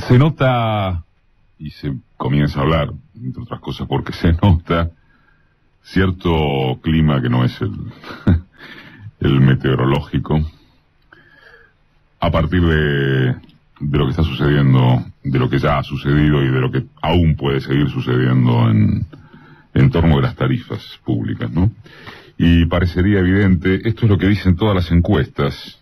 Se nota, y se comienza a hablar, entre otras cosas, porque se nota cierto clima que no es el meteorológico, a partir de lo que está sucediendo, de lo que ya ha sucedido y de lo que aún puede seguir sucediendo en torno de las tarifas públicas, ¿no? Y parecería evidente, esto es lo que dicen todas las encuestas,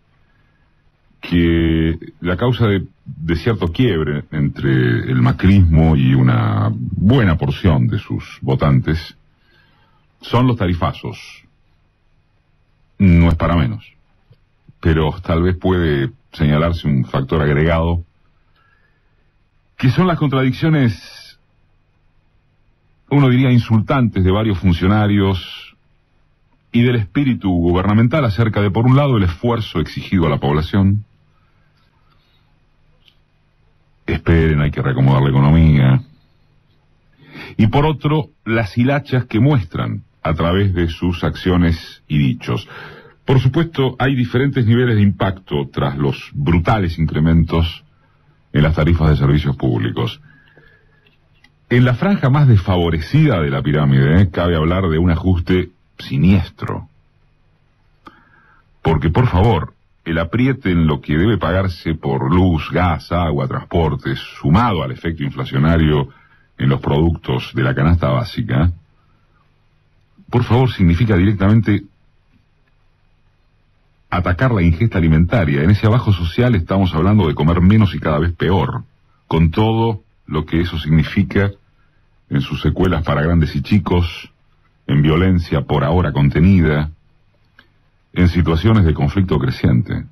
que la causa de cierto quiebre entre el macrismo y una buena porción de sus votantes son los tarifazos. No es para menos, pero tal vez puede señalarse un factor agregado, que son las contradicciones, uno diría insultantes, de varios funcionarios y del espíritu gubernamental acerca de, por un lado, el esfuerzo exigido a la población. Esperen, hay que reacomodar la economía. Y por otro, las hilachas que muestran a través de sus acciones y dichos. Por supuesto, hay diferentes niveles de impacto tras los brutales incrementos en las tarifas de servicios públicos. En la franja más desfavorecida de la pirámide, cabe hablar de un ajuste siniestro. Porque, por favor, el apriete en lo que debe pagarse por luz, gas, agua, transportes, sumado al efecto inflacionario en los productos de la canasta básica, por favor, significa directamente atacar la ingesta alimentaria. En ese abajo social estamos hablando de comer menos y cada vez peor, con todo lo que eso significa en sus secuelas para grandes y chicos, en violencia por ahora contenida, en situaciones de conflicto creciente.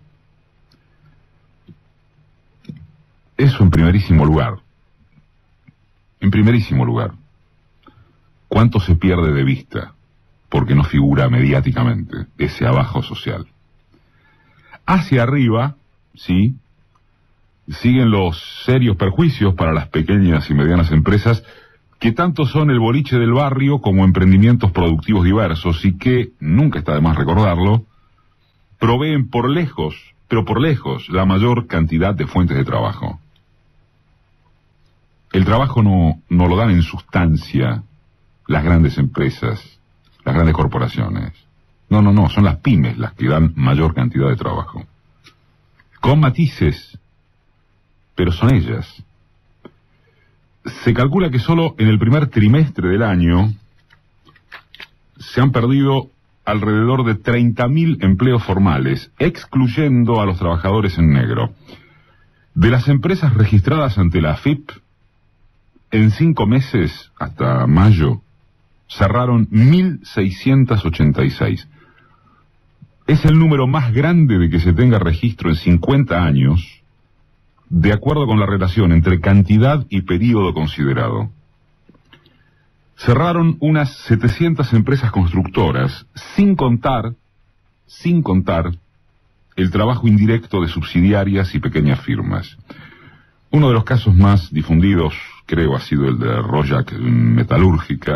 Eso en primerísimo lugar. En primerísimo lugar. ¿Cuánto se pierde de vista porque no figura mediáticamente ese abajo social? Hacia arriba, sí, siguen los serios perjuicios para las pequeñas y medianas empresas, que tanto son el boliche del barrio como emprendimientos productivos diversos y que, nunca está de más recordarlo, proveen por lejos, pero por lejos, la mayor cantidad de fuentes de trabajo. El trabajo no lo dan en sustancia las grandes empresas, las grandes corporaciones. No, son las pymes las que dan mayor cantidad de trabajo. Con matices, pero son ellas. Se calcula que solo en el primer trimestre del año se han perdido alrededor de 30.000 empleos formales, excluyendo a los trabajadores en negro. De las empresas registradas ante la AFIP, en 5 meses, hasta mayo, cerraron 1.686. Es el número más grande de que se tenga registro en 50 años, de acuerdo con la relación entre cantidad y período considerado. Cerraron unas 700 empresas constructoras, sin contar el trabajo indirecto de subsidiarias y pequeñas firmas. Uno de los casos más difundidos, creo, ha sido el de Royac Metalúrgica,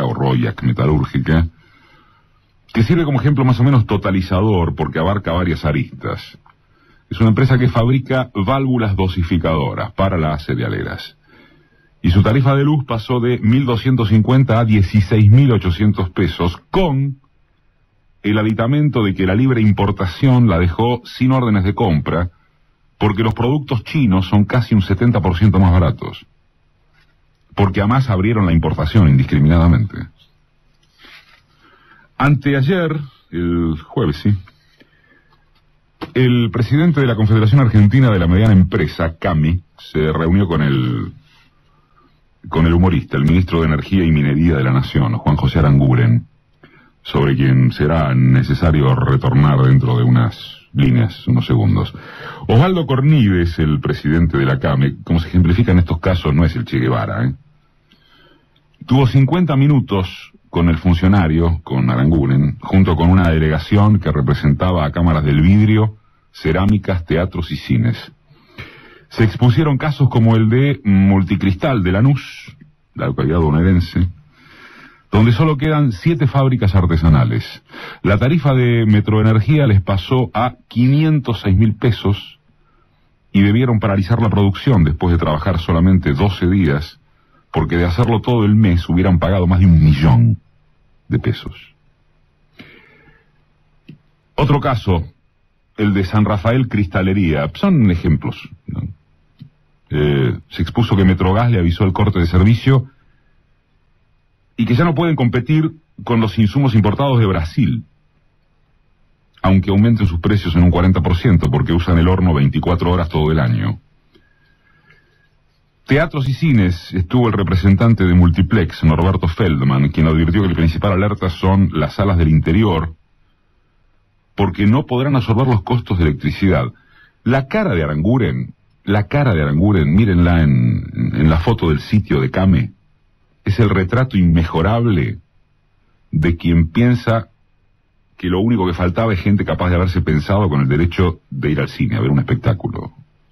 que sirve como ejemplo más o menos totalizador porque abarca varias aristas. Es una empresa que fabrica válvulas dosificadoras para las cerealeras. Y su tarifa de luz pasó de 1.250 a 16.800 pesos, con el aditamento de que la libre importación la dejó sin órdenes de compra, porque los productos chinos son casi un 70% más baratos. Porque además abrieron la importación indiscriminadamente. Anteayer, el jueves, sí, el presidente de la Confederación Argentina de la Mediana Empresa, CAMI, se reunió con el humorista, el ministro de Energía y Minería de la Nación, Juan José Aranguren, sobre quien será necesario retornar dentro de unas líneas, unos segundos. Osvaldo Cornides, el presidente de la CAMI, como se ejemplifica en estos casos, no es el Che Guevara, tuvo 50 minutos con el funcionario, con Aranguren, junto con una delegación que representaba a cámaras del vidrio, cerámicas, teatros y cines. Se expusieron casos como el de Multicristal de Lanús, la localidad bonaerense, donde solo quedan 7 fábricas artesanales. La tarifa de Metroenergía les pasó a 506.000 pesos y debieron paralizar la producción después de trabajar solamente 12 días, porque de hacerlo todo el mes hubieran pagado más de 1 millón de pesos. Otro caso, el de San Rafael Cristalería, son ejemplos, ¿no? Se expuso que Metrogas le avisó el corte de servicio y que ya no pueden competir con los insumos importados de Brasil, aunque aumenten sus precios en un 40%, porque usan el horno 24 horas todo el año. Teatros y cines, estuvo el representante de Multiplex, Norberto Feldman, quien advirtió que la principal alerta son las salas del interior, porque no podrán absorber los costos de electricidad. La cara de Aranguren, mírenla en la foto del sitio de Came, es el retrato inmejorable de quien piensa que lo único que faltaba es gente capaz de haberse pensado con el derecho de ir al cine a ver un espectáculo,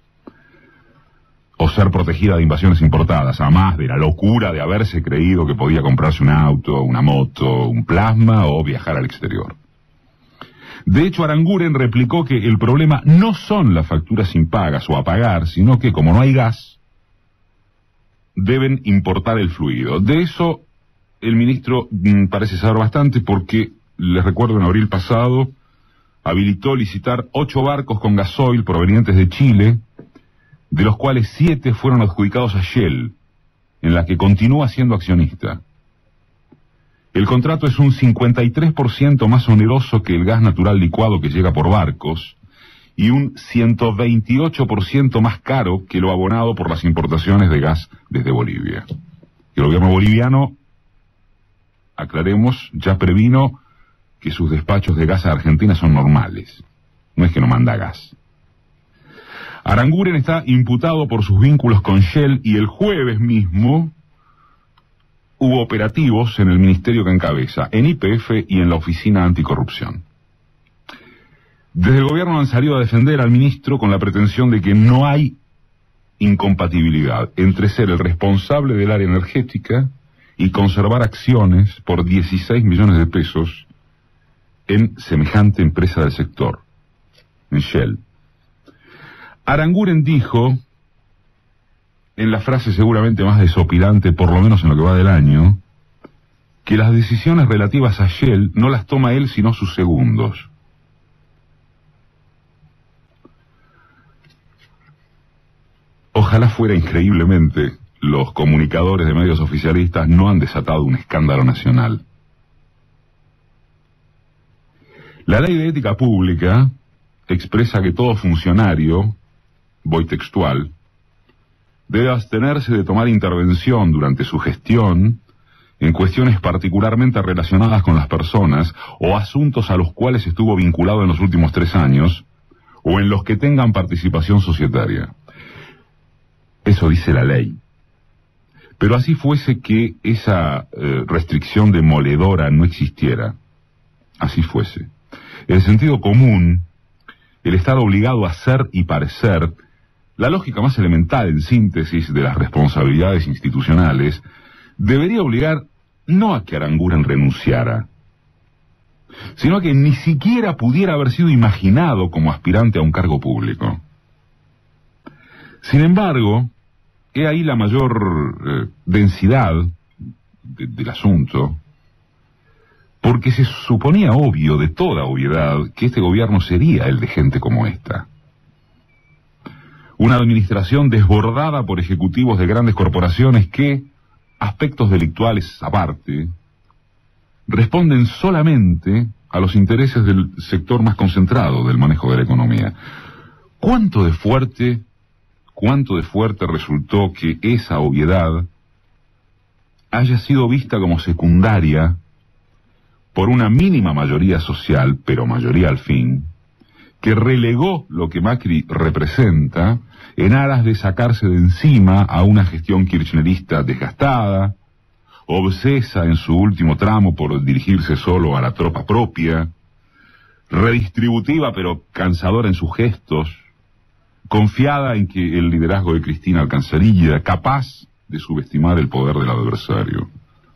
o ser protegida de invasiones importadas, a más de la locura de haberse creído que podía comprarse un auto, una moto, un plasma o viajar al exterior. De hecho, Aranguren replicó que el problema no son las facturas impagas o a pagar, sino que como no hay gas, deben importar el fluido. De eso el ministro parece saber bastante, porque, les recuerdo, en abril pasado habilitó licitar 8 barcos con gasoil provenientes de Chile, de los cuales 7 fueron adjudicados a Shell, en la que continúa siendo accionista. El contrato es un 53% más oneroso que el gas natural licuado que llega por barcos y un 128% más caro que lo abonado por las importaciones de gas desde Bolivia. El gobierno boliviano, aclaremos, ya previno que sus despachos de gas a Argentina son normales. No es que no manda gas. Aranguren está imputado por sus vínculos con Shell y el jueves mismo hubo operativos en el ministerio que encabeza, en YPF y en la Oficina Anticorrupción. Desde el gobierno han salido a defender al ministro con la pretensión de que no hay incompatibilidad entre ser el responsable del área energética y conservar acciones por 16 millones de pesos en semejante empresa del sector, en Shell. Aranguren dijo, en la frase seguramente más desopilante, por lo menos en lo que va del año, que las decisiones relativas a Shell no las toma él sino sus segundos. Ojalá fuera increíblemente, los comunicadores de medios oficialistas no han desatado un escándalo nacional. La ley de ética pública expresa que todo funcionario, voy textual, debe abstenerse de tomar intervención durante su gestión en cuestiones particularmente relacionadas con las personas o asuntos a los cuales estuvo vinculado en los últimos 3 años o en los que tengan participación societaria. Eso dice la ley. Pero así fuese que esa restricción demoledora no existiera, así fuese. En el sentido común, el estar obligado a ser y parecer, la lógica más elemental en síntesis de las responsabilidades institucionales, debería obligar no a que Aranguren renunciara, sino a que ni siquiera pudiera haber sido imaginado como aspirante a un cargo público. Sin embargo, he ahí la mayor densidad del asunto, porque se suponía obvio, de toda obviedad, que este gobierno sería el de gente como esta. Una administración desbordada por ejecutivos de grandes corporaciones que, aspectos delictuales aparte, responden solamente a los intereses del sector más concentrado del manejo de la economía. ¿Cuánto de fuerte resultó que esa obviedad haya sido vista como secundaria por una mínima mayoría social, pero mayoría al fin, que relegó lo que Macri representa en aras de sacarse de encima a una gestión kirchnerista desgastada, obsesa en su último tramo por dirigirse solo a la tropa propia, redistributiva pero cansadora en sus gestos, confiada en que el liderazgo de Cristina alcanzaría, capaz de subestimar el poder del adversario.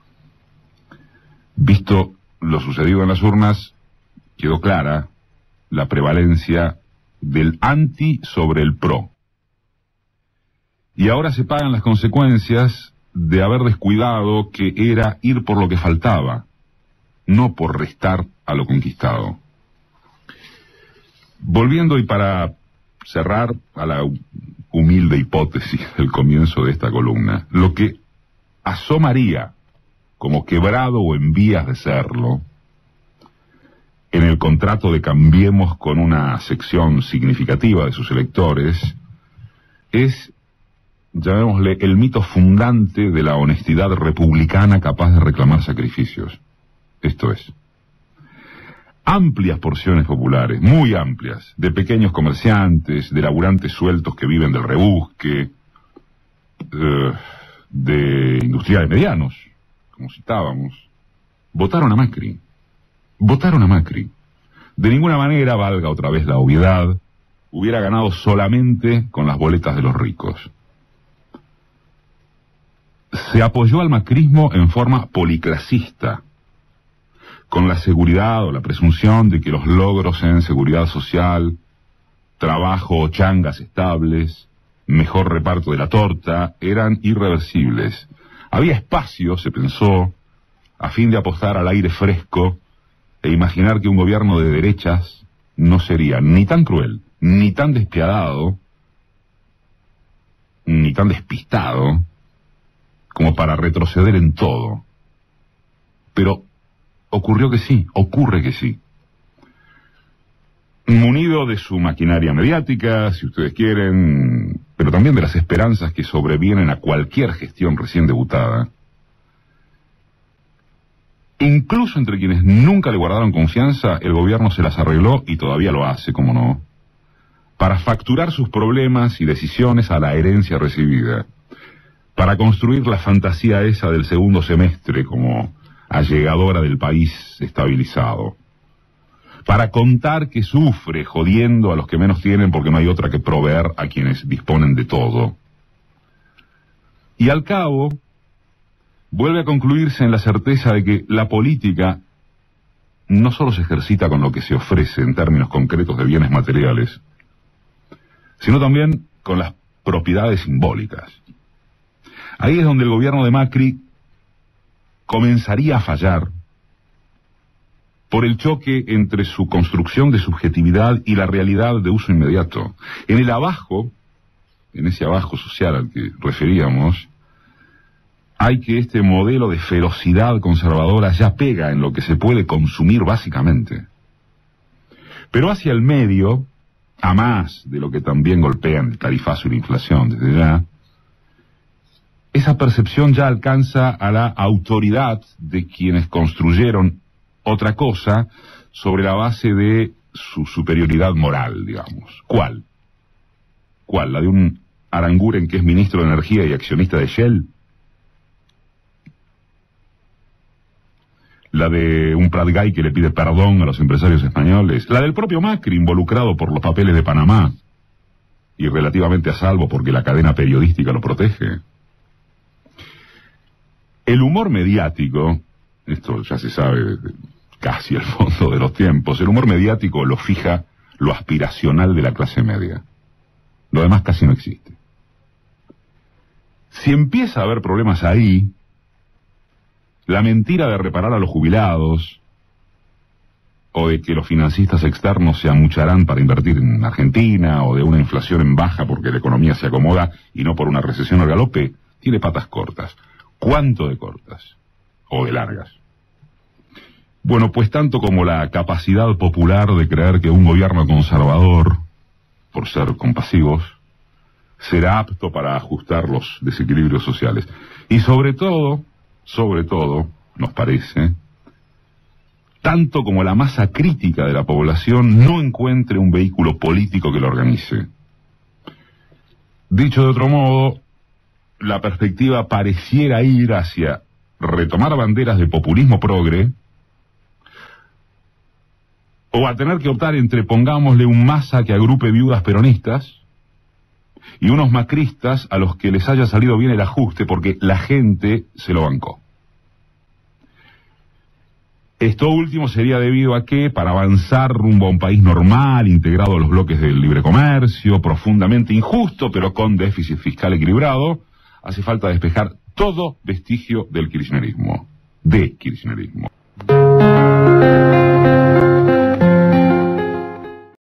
Visto lo sucedido en las urnas, quedó clara la prevalencia del anti sobre el pro. Y ahora se pagan las consecuencias de haber descuidado que era ir por lo que faltaba, no por restar a lo conquistado. Volviendo y para cerrar a la humilde hipótesis del comienzo de esta columna, lo que asomaría como quebrado o en vías de serlo en el contrato de Cambiemos con una sección significativa de sus electores es, llamémosle, el mito fundante de la honestidad republicana capaz de reclamar sacrificios. Esto es, amplias porciones populares, muy amplias, de pequeños comerciantes, de laburantes sueltos que viven del rebusque, de industriales medianos, como citábamos, votaron a Macri. Votaron a Macri. De ninguna manera, valga otra vez la obviedad, hubiera ganado solamente con las boletas de los ricos. Se apoyó al macrismo en forma policlasista, con la seguridad o la presunción de que los logros en seguridad social, trabajo o changas estables, mejor reparto de la torta, eran irreversibles. Había espacio, se pensó, a fin de apostar al aire fresco e imaginar que un gobierno de derechas no sería ni tan cruel, ni tan despiadado, ni tan despistado, como para retroceder en todo. Pero ocurrió que sí, ocurre que sí. Munido de su maquinaria mediática, si ustedes quieren, pero también de las esperanzas que sobrevienen a cualquier gestión recién debutada, incluso entre quienes nunca le guardaron confianza, el gobierno se las arregló, y todavía lo hace, cómo no, para facturar sus problemas y decisiones a la herencia recibida, para construir la fantasía esa del segundo semestre como allegadora del país estabilizado, para contar que sufre jodiendo a los que menos tienen porque no hay otra que proveer a quienes disponen de todo. Y al cabo, vuelve a concluirse en la certeza de que la política no solo se ejercita con lo que se ofrece en términos concretos de bienes materiales, sino también con las propiedades simbólicas. Ahí es donde el gobierno de Macri comenzaría a fallar por el choque entre su construcción de subjetividad y la realidad de uso inmediato. En el abajo, en ese abajo social al que referíamos, hay que este modelo de ferocidad conservadora ya pega en lo que se puede consumir básicamente. Pero hacia el medio, a más de lo que también golpean el tarifazo y la inflación desde ya, esa percepción ya alcanza a la autoridad de quienes construyeron otra cosa sobre la base de su superioridad moral, digamos. ¿Cuál? ¿Cuál? ¿La de un Aranguren que es ministro de Energía y accionista de Shell? ¿La de un Pratgay que le pide perdón a los empresarios españoles? ¿La del propio Macri, involucrado por los papeles de Panamá y relativamente a salvo porque la cadena periodística lo protege? El humor mediático, esto ya se sabe casi al fondo de los tiempos, el humor mediático lo fija lo aspiracional de la clase media. Lo demás casi no existe. Si empieza a haber problemas ahí, la mentira de reparar a los jubilados, o de que los financistas externos se amucharán para invertir en Argentina, o de una inflación en baja porque la economía se acomoda y no por una recesión al galope, tiene patas cortas. ¿Cuánto de cortas? ¿O de largas? Bueno, pues tanto como la capacidad popular de creer que un gobierno conservador, por ser compasivos, será apto para ajustar los desequilibrios sociales. Y sobre todo, nos parece, tanto como la masa crítica de la población no encuentre un vehículo político que lo organice. Dicho de otro modo, la perspectiva pareciera ir hacia retomar banderas de populismo progre, o a tener que optar entre, pongámosle, un Massa que agrupe viudas peronistas y unos macristas a los que les haya salido bien el ajuste porque la gente se lo bancó. Esto último sería debido a que, para avanzar rumbo a un país normal, integrado a los bloques del libre comercio, profundamente injusto, pero con déficit fiscal equilibrado, hace falta despejar todo vestigio del kirchnerismo. De kirchnerismo.